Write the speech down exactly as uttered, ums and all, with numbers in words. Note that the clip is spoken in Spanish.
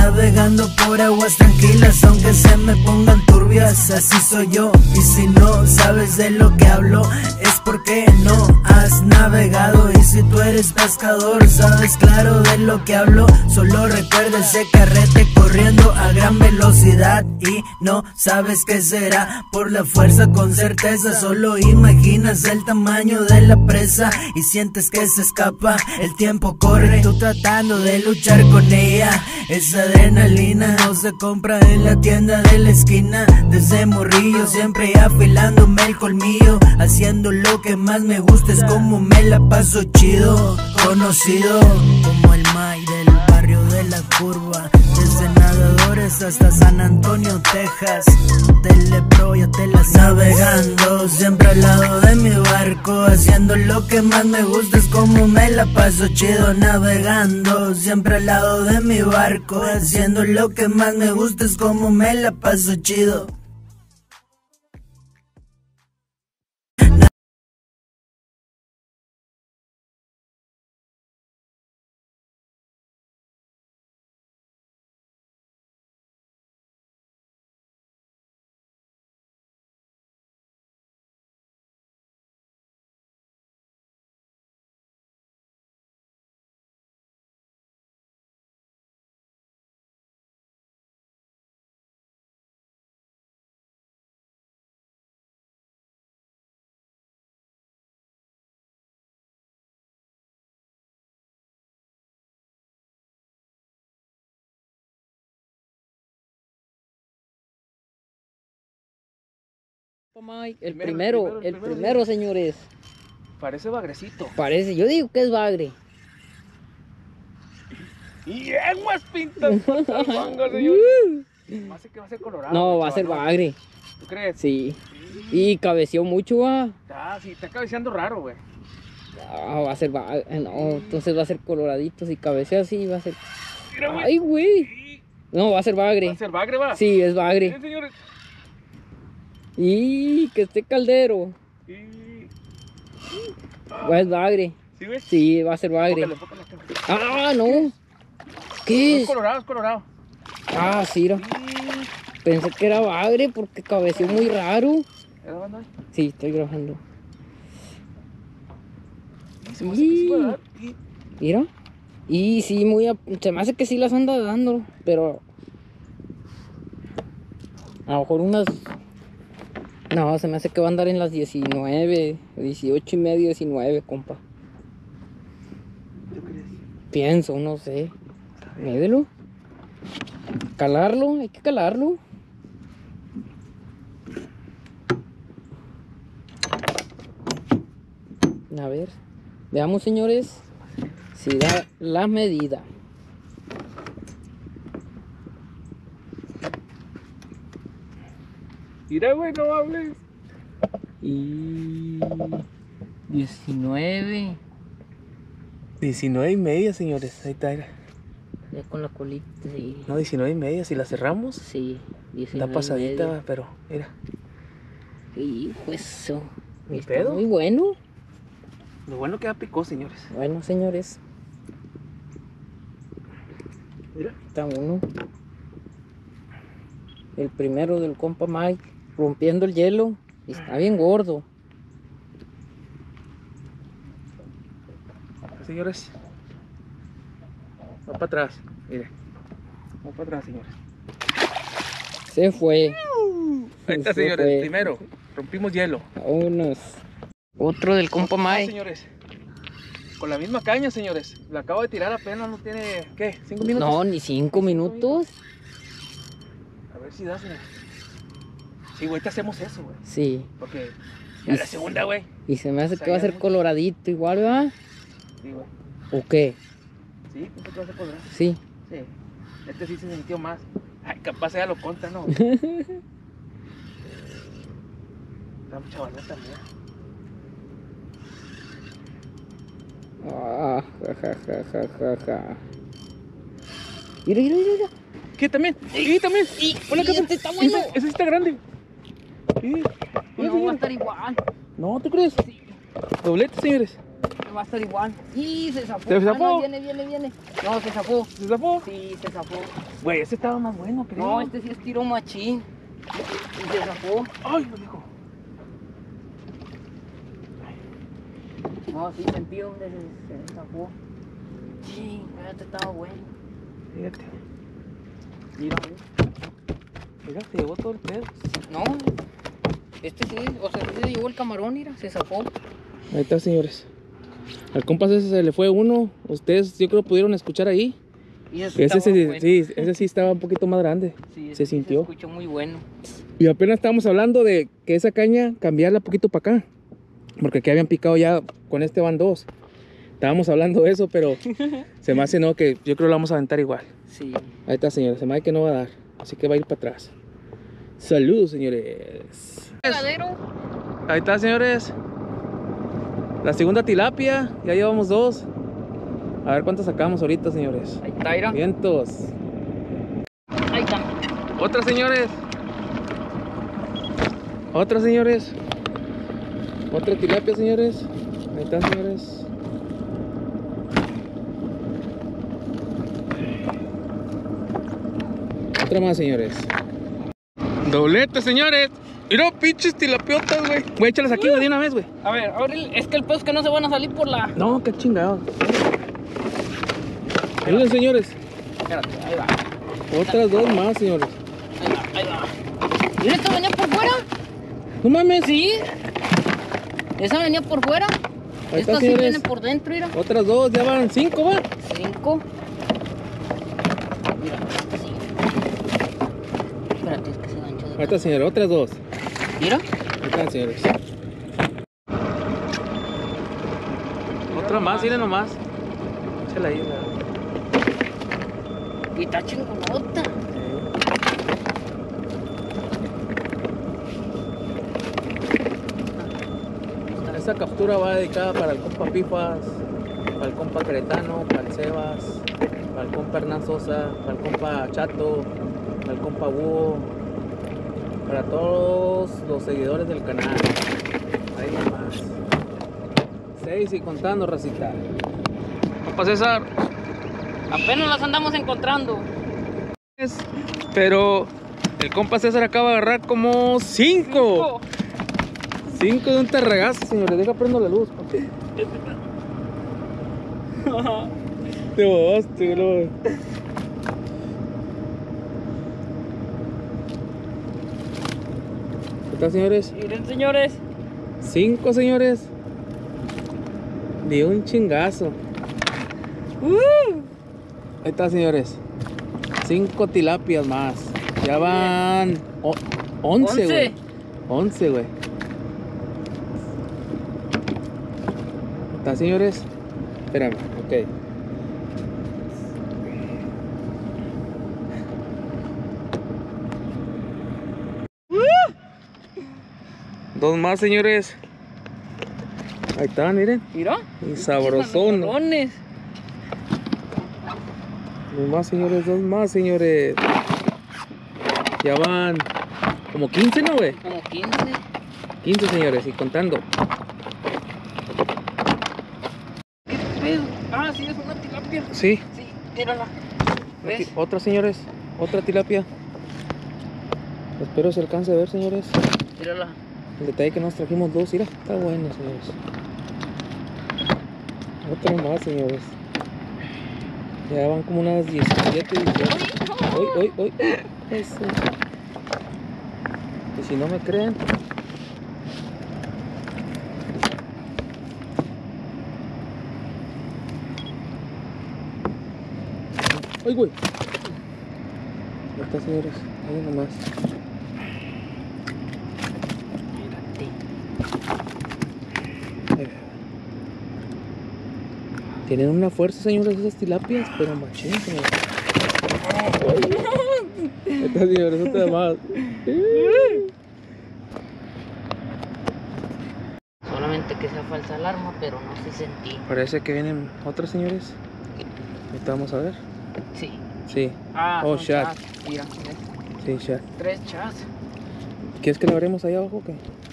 navegando por aguas tranquilas, aunque se me pongan turbias, así soy yo. Y si no sabes de lo que hablo, es porque no has navegado. Y si tú eres pescador, sabes claro de lo que hablo. Solo recuerda ese carrete corriendo a gran velocidad y no sabes qué será por la fuerza con certeza. Solo imaginas el tamaño de la presa y sientes que se escapa, el tiempo corre, tú tratando de luchar con ella. Esa adrenalina no se compra en la tienda de la esquina. Desde morrillo siempre afilándome el colmillo, haciendo lo que más me gusta, es como me la paso chido. Conocido como el Mike del barrio de la curva, desde nadadores hasta San Antonio, Texas. Telepro ya te las navegando, siempre al lado de mi barco, haciendo lo que más me gusta, es como me la paso chido. Navegando, siempre al lado de mi barco, haciendo lo que más me gusta, es como me la paso chido. Mike, el primero, el primero, el primero, primero, señores. Parece bagrecito. Parece, yo digo que es bagre. Y aguas pintas con manga, señor. Más que va a ser colorado. No, va a ser bagre. ¿Tú crees? Sí. sí. Y cabeció mucho, va. Ah, sí, está cabeceando raro, güey. No, va a ser bagre. No, entonces va a ser coloradito. Si cabecea así, va a ser. Ay, güey. No, va a ser bagre. ¿Va a ser bagre, va? Sí, es bagre. Miren, señores. Y que esté caldero. Y... Va a ser bagre. ¿Sí ves? Sí, va a ser bagre. Pócale, pócale, pócale. Ah, no. ¿Qué es? Es colorado, es colorado. Ah, sí, no. Sí. Pensé que era bagre porque cabeció muy raro. ¿Estás grabando ahí? Sí, estoy grabando. Sí, se me hace que sí puede dar. Sí. Mira. Y sí, muy a... se me hace que sí las anda dando, pero a lo mejor unas... No, se me hace que va a andar en las diecinueve, dieciocho y medio, diecinueve, compa. ¿Tú crees? Pienso, no sé. Médelo. Calarlo, hay que calarlo. A ver, veamos, señores, si da la medida. Mira, güey, no hables. Y diecinueve. diecinueve y media, señores. Ahí está. Ya con la colita, sí. No, diecinueve y media. Si la cerramos, Sí, está pasadita, pero mira. Y pues eso. Ni Está pedo. muy bueno. Lo bueno que ya picó, señores. Bueno, señores. Mira. Está uno. El primero del compa Mike. Rompiendo el hielo. Y está bien gordo. Señores. Va para atrás. Mire. Va para atrás, señores. Se fue. Ahí está, Se señores. fue. Primero, rompimos hielo. Vámonos. Otro del compa Ah, Mike. señores. Con la misma caña, señores. La acabo de tirar apenas, no tiene, ¿qué? ¿Cinco minutos? No, ni cinco minutos. A ver si da, señor. Sí, güey, te hacemos eso, güey. Sí. Porque ya Y la segunda, güey. Y se me hace Se que va a ser mucho. coloradito igual, ¿verdad? Sí, güey. ¿O qué? Sí, ¿cuánto te vas a colorar? Sí. Sí. Este sí se sintió más. Ay, capaz ya lo contra, ¿no? Está mucha banda también. Ah, ja, ja, ja, ja, ja, ja. Mira, mira, mira. ¿Qué también? Sí, también. Y, Ponle acá, este está bueno. Ese, ese sí está grande. Sí. No va a estar igual. No, ¿tú crees? Sí. Doblete, señores. va a estar igual. Y se zafó. ¿Se zafó? Ah, no, viene, viene, viene. No, se zafó. ¿Se zafó? Sí, se zafó. Güey, ese estaba más bueno, creo. No, este sí es tiro machín. Y se zafó. Ay, lo dijo. No, sí, sentí donde se, se zafó. Sí, este estaba bueno. Fíjate. Mira, Mira, se llevó todo el pedo. no. Este sí, o sea, sí se llevó el camarón, mira, se zafó. Ahí está, señores. Al compa ese se le fue uno. Ustedes, yo creo, pudieron escuchar ahí. Y ese Ese estaba sí, bueno. sí, ese sí estaba un poquito más grande. Sí, ese se sí sintió. Se escuchó muy bueno. Y apenas estábamos hablando de que esa caña cambiarla poquito para acá. Porque aquí habían picado ya, con este van dos. Estábamos hablando de eso, pero se me hace no, que yo creo que lo vamos a aventar igual. Sí. Ahí está, señores, se me hace que no va a dar. Así que va a ir para atrás. Saludos, señores. Pegadero. Ahí está, señores. La segunda tilapia, ya llevamos dos. A ver cuántas sacamos ahorita, señores. Ahí está, mira. Vientos. Ahí está. Otra, señores. Otra, señores. Otra tilapia, señores. Ahí está, señores. Otra más, señores. Doblete, señores. Mira, pinches tilapiotas, güey. Voy a echarlas aquí, güey, de una vez, güey. A ver, ahora el- es que el pedo es que no se van a salir por la... No, qué chingado. Miren, señores. Espérate, ahí va. Otras dos más, señores. Ahí va, ahí va. Mira, esta venía por fuera. No mames. Sí. Esa venía por fuera. Ahí está, Esta sí señores. viene por dentro, mira. Otras dos, ya van cinco, va. Cinco. Mira, sí. Espérate, es que se ganchó de Ahí está, señores, otras dos. Mira. Ahí están, señores. Otra más, miren nomás. Échala ahí, la... Y está chingonota. Esta captura va dedicada para el compa Pifas, para el compa Cretano, para el Sebas, para el compa Hernán Sosa, para el compa Chato, para el compa Búho, para todos los seguidores del canal. Ahí nomás. Seis y contando, racita. Compa César. Apenas las andamos encontrando. Pero el compa César acaba de agarrar como cinco. Cinco de un tarragazo, señores. Deja prendo la luz, papi. Te bobaste, bro. Ahí está, señores. Miren, señores. Cinco, señores. De un chingazo. Ahí está, señores. Cinco tilapias más. Ya van o- once, güey. Once, güey. ¿Está, señores? Espérame, ok. Dos más, señores. Ahí están, miren. Mira. Y sabrosón. Camarones. Dos más, señores, dos más, señores. Ya van como quince, ¿no, güey? Como quince. quince, señores, y contando. ¿Qué pedo? Ah, sí, es una tilapia. Sí. Sí, mírala. ¿Ves? Aquí, otra, señores. Otra tilapia. Espero se alcance a ver, señores. Mírala. El detalle que nos trajimos dos, mira, está bueno, señores. Otra más, señores. Ya van como unas diecisiete, dieciocho. Hoy, hoy, hoy. Eso. Y si no me creen, ¡ay, güey! Ahí está, señores. Ahí nomás. Tienen una fuerza, señores, esas tilapias, pero machín, señores. Ahí está, señores, otra más. Solamente que sea falsa alarma, pero no se sentí. Parece que vienen otras, señores. Ahorita vamos a ver. Sí. Sí. Ah, Oh, son shot. chas. Mira, ¿ves? Sí, ya. Tres chas. ¿Quieres que lo haremos ahí abajo o qué?